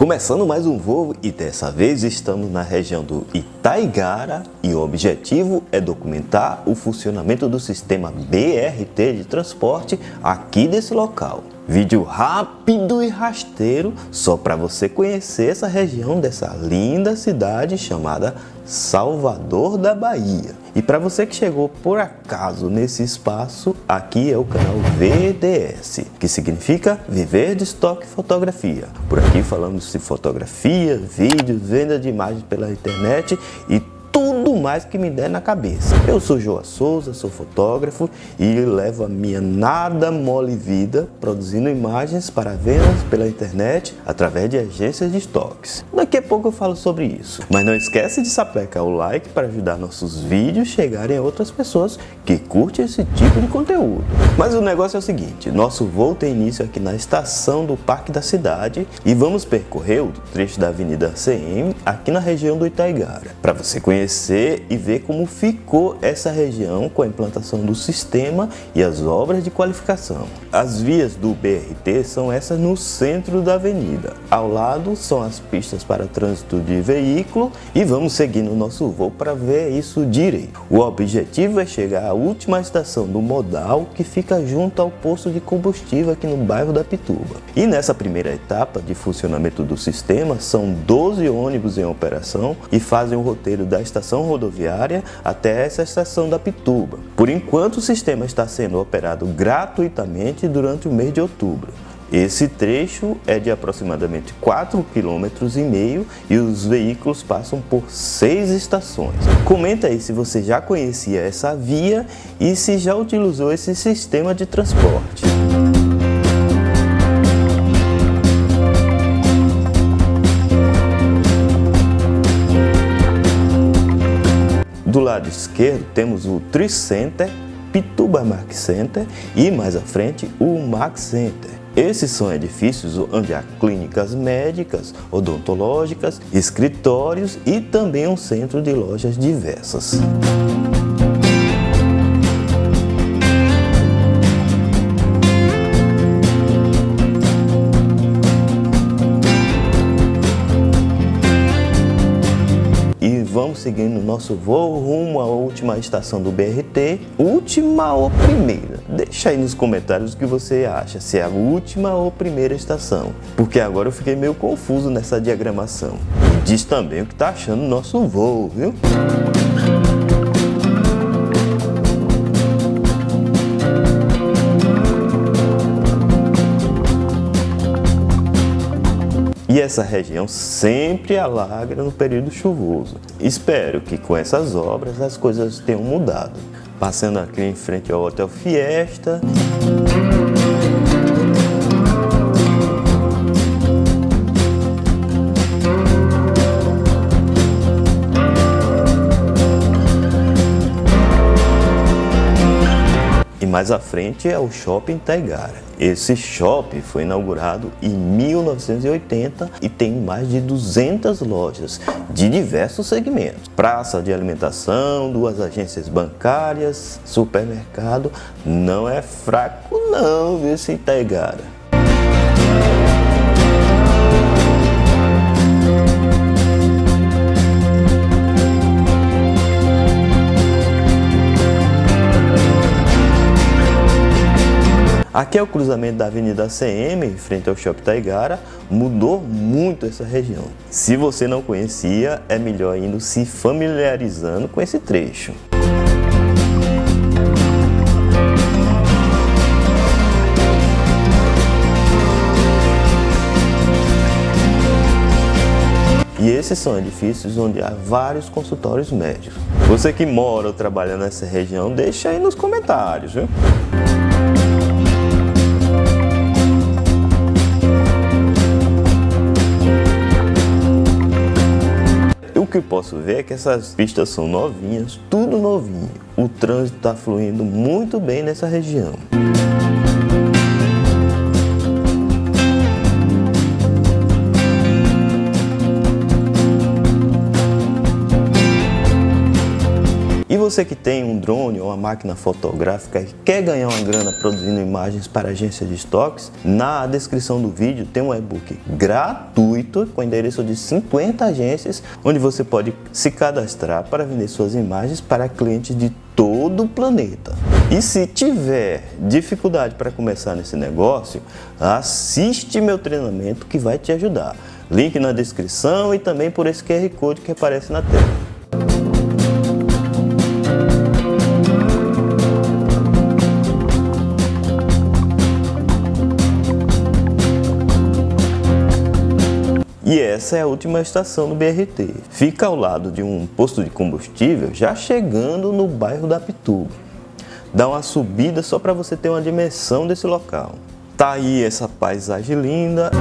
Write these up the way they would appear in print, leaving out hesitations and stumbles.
Começando mais um voo e dessa vez estamos na região do Itaigara e o objetivo é documentar o funcionamento do sistema BRT de transporte aqui desse local. Vídeo rápido e rasteiro só para você conhecer essa região dessa linda cidade chamada Salvador da Bahia. E para você que chegou por acaso nesse espaço, aqui é o canal VDS, que significa Viver de Estoque Fotografia. Por aqui falamos de fotografia, vídeos, venda de imagens pela internet e tudo mais que me der na cabeça. Eu sou João Souza, sou fotógrafo e levo a minha nada mole vida produzindo imagens para vendas pela internet através de agências de estoques. Daqui a pouco eu falo sobre isso. Mas não esquece de sapecar o like para ajudar nossos vídeos chegarem a outras pessoas que curtem esse tipo de conteúdo. Mas o negócio é o seguinte, nosso voo tem início aqui na estação do Parque da Cidade e vamos percorrer o trecho da Avenida CM aqui na região do Itaigara, para você conhecer e ver como ficou essa região com a implantação do sistema e as obras de qualificação. As vias do BRT são essas no centro da avenida. Ao lado são as pistas para trânsito de veículo e vamos seguir no nosso voo para ver isso direito. O objetivo é chegar à última estação do modal que fica junto ao posto de combustível aqui no bairro da Pituba. E nessa primeira etapa de funcionamento do sistema são 12 ônibus em operação e fazem o roteiro da estação rodoviária até essa estação da Pituba. Por enquanto o sistema está sendo operado gratuitamente durante o mês de outubro. Esse trecho é de aproximadamente 4,5 km e os veículos passam por 6 estações. Comenta aí se você já conhecia essa via e se já utilizou esse sistema de transporte. Do lado esquerdo temos o Tricenter, Pituba Max Center e mais à frente o Max Center. Esses são edifícios onde há clínicas médicas, odontológicas, escritórios e também um centro de lojas diversas. Vamos seguindo nosso voo rumo à última estação do BRT. Última ou primeira? Deixa aí nos comentários o que você acha, se é a última ou primeira estação. Porque agora eu fiquei meio confuso nessa diagramação. E diz também o que está achando do nosso voo, viu? E essa região sempre alaga no período chuvoso. Espero que com essas obras as coisas tenham mudado. Passando aqui em frente ao Hotel Fiesta. E mais à frente é o Shopping Itaigara. Esse shopping foi inaugurado em 1980 e tem mais de 200 lojas de diversos segmentos. Praça de alimentação, 2 agências bancárias, supermercado. Não é fraco não, viu, esse Itaigara. Aqui é o cruzamento da Avenida CM, em frente ao Shopping Itaigara. Mudou muito essa região. Se você não conhecia, é melhor indo se familiarizando com esse trecho. E esses são edifícios onde há vários consultórios médicos. Você que mora ou trabalha nessa região, deixa aí nos comentários, viu? O que eu posso ver é que essas pistas são novinhas, tudo novinho. O trânsito está fluindo muito bem nessa região. você que tem um drone ou uma máquina fotográfica e quer ganhar uma grana produzindo imagens para agências de estoques, na descrição do vídeo tem um e-book gratuito com endereço de 50 agências, onde você pode se cadastrar para vender suas imagens para clientes de todo o planeta. E se tiver dificuldade para começar nesse negócio, assiste meu treinamento que vai te ajudar. Link na descrição e também por esse QR Code que aparece na tela. E essa é a última estação do BRT. Fica ao lado de um posto de combustível, já chegando no bairro da Pituba. Dá uma subida só para você ter uma dimensão desse local. Tá aí essa paisagem linda.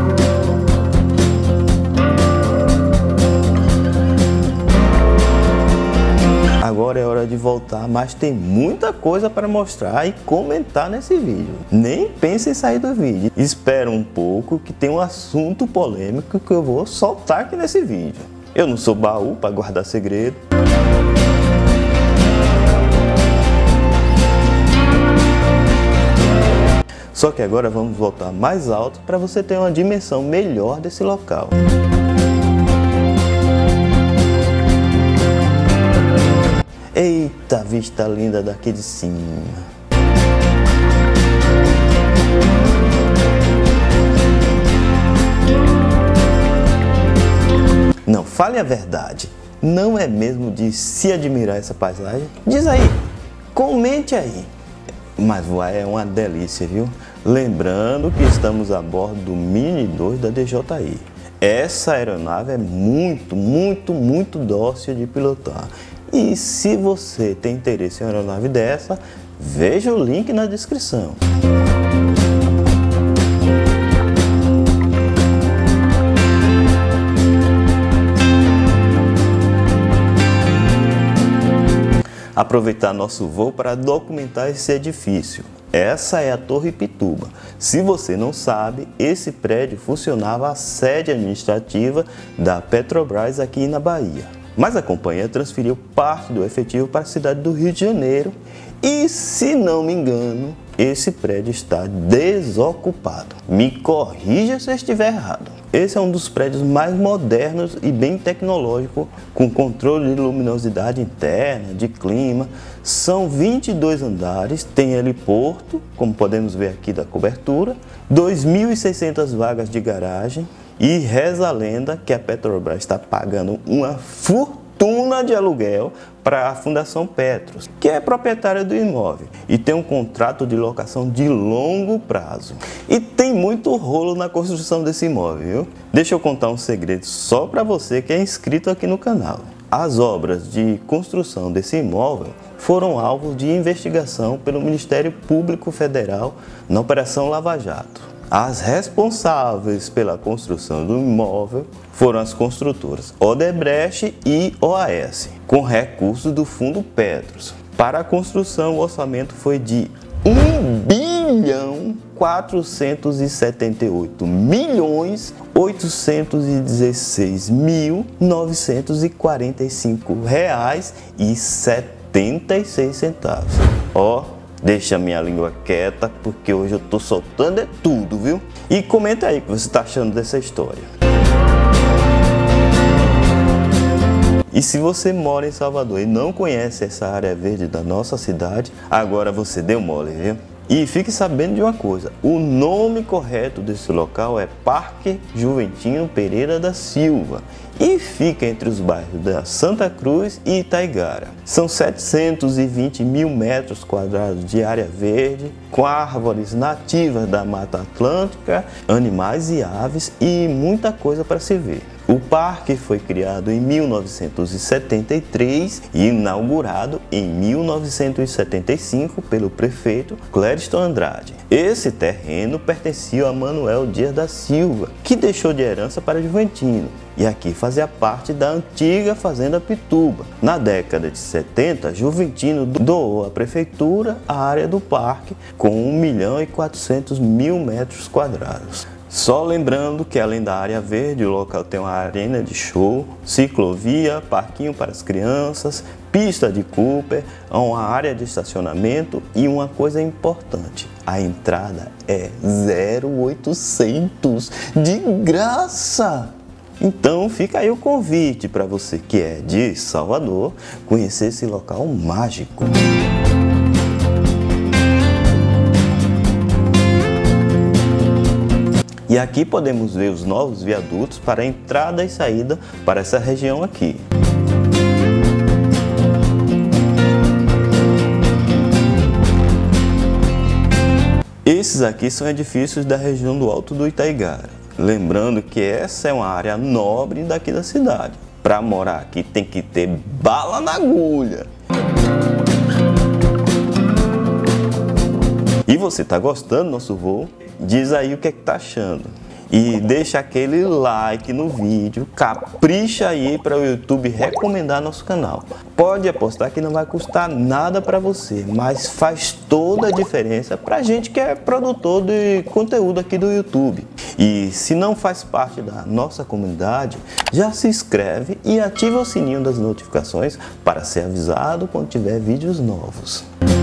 Agora é hora de voltar, mas tem muita coisa para mostrar e comentar nesse vídeo. Nem pense em sair do vídeo. Espera um pouco que tem um assunto polêmico que eu vou soltar aqui nesse vídeo. Eu não sou baú para guardar segredo. Só que agora vamos voltar mais alto para você ter uma dimensão melhor desse local. Eita, vista linda daqui de cima. Não, fale a verdade. Não é mesmo de se admirar essa paisagem? Diz aí, comente aí. Mas voar é uma delícia, viu? Lembrando que estamos a bordo do Mini 2 da DJI. Essa aeronave é muito dócil de pilotar. E se você tem interesse em uma aeronave dessa, veja o link na descrição. Aproveitar nosso voo para documentar esse edifício. Essa é a Torre Pituba. Se você não sabe, esse prédio funcionava a sede administrativa da Petrobras aqui na Bahia. Mas a companhia transferiu parte do efetivo para a cidade do Rio de Janeiro e, se não me engano, esse prédio está desocupado. Me corrija se eu estiver errado. Esse é um dos prédios mais modernos e bem tecnológico, com controle de luminosidade interna, de clima. São 22 andares, tem heliporto, como podemos ver aqui da cobertura, 2.600 vagas de garagem. E reza a lenda que a Petrobras está pagando uma fortuna de aluguel para a Fundação Petros, que é proprietária do imóvel e tem um contrato de locação de longo prazo. E tem muito rolo na construção desse imóvel, viu? Deixa eu contar um segredo só para você que é inscrito aqui no canal. As obras de construção desse imóvel foram alvo de investigação pelo Ministério Público Federal na Operação Lava Jato. As responsáveis pela construção do imóvel foram as construtoras Odebrecht e OAS, com recursos do Fundo Petros. Para a construção, o orçamento foi de 1.478.816.945,76. Ó, deixa a minha língua quieta, porque hoje eu tô soltando tudo, viu? E comenta aí o que você está achando dessa história. E se você mora em Salvador e não conhece essa área verde da nossa cidade, agora você deu mole, viu? E fique sabendo de uma coisa, o nome correto desse local é Parque Juventino Pereira da Silva e fica entre os bairros da Santa Cruz e Itaigara. São 720 mil metros quadrados de área verde, com árvores nativas da Mata Atlântica, animais e aves e muita coisa para se ver. O parque foi criado em 1973 e inaugurado em 1975 pelo prefeito Clériston Andrade. Esse terreno pertencia a Manuel Dias da Silva, que deixou de herança para Juventino, e aqui fazia parte da antiga Fazenda Pituba. Na década de 70, Juventino doou à prefeitura a área do parque com 1.400.000 metros quadrados. Só lembrando que além da área verde, o local tem uma arena de show, ciclovia, parquinho para as crianças, pista de Cooper, uma área de estacionamento e uma coisa importante, a entrada é 0,800 de graça! Então fica aí o convite para você que é de Salvador conhecer esse local mágico. E aqui podemos ver os novos viadutos para a entrada e saída para essa região aqui. Esses aqui são edifícios da região do Alto do Itaigara. Lembrando que essa é uma área nobre daqui da cidade. Para morar aqui tem que ter bala na agulha. E você está gostando do nosso voo? Diz aí o que é que tá achando. E deixa aquele like no vídeo, capricha aí para o YouTube recomendar nosso canal. Pode apostar que não vai custar nada para você, mas faz toda a diferença para gente que é produtor de conteúdo aqui do YouTube. E se não faz parte da nossa comunidade, já se inscreve e ativa o sininho das notificações para ser avisado quando tiver vídeos novos.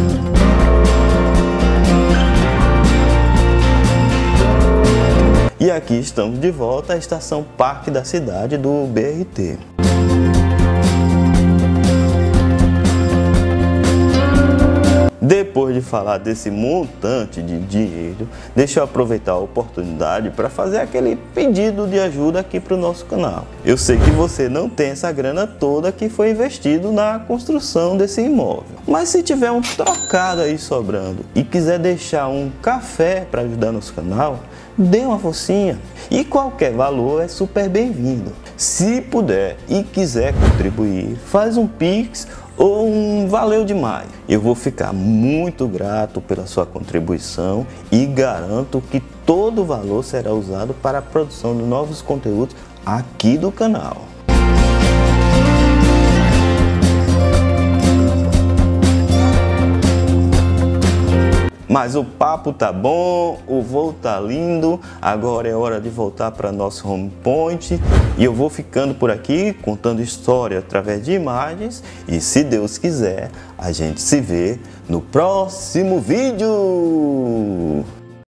E aqui estamos de volta à estação Parque da Cidade do BRT. Depois de falar desse montante de dinheiro, deixa eu aproveitar a oportunidade para fazer aquele pedido de ajuda aqui para o nosso canal. Eu sei que você não tem essa grana toda que foi investido na construção desse imóvel. Mas se tiver um trocado aí sobrando e quiser deixar um café para ajudar nosso canal, dê uma forcinha. E qualquer valor é super bem-vindo. Se puder e quiser contribuir, faz um Pix ou um valeu demais. Eu vou ficar muito grato pela sua contribuição e garanto que todo o valor será usado para a produção de novos conteúdos aqui do canal. Mas o papo tá bom, o voo tá lindo, agora é hora de voltar para nosso home point e eu vou ficando por aqui contando história através de imagens e se Deus quiser, a gente se vê no próximo vídeo!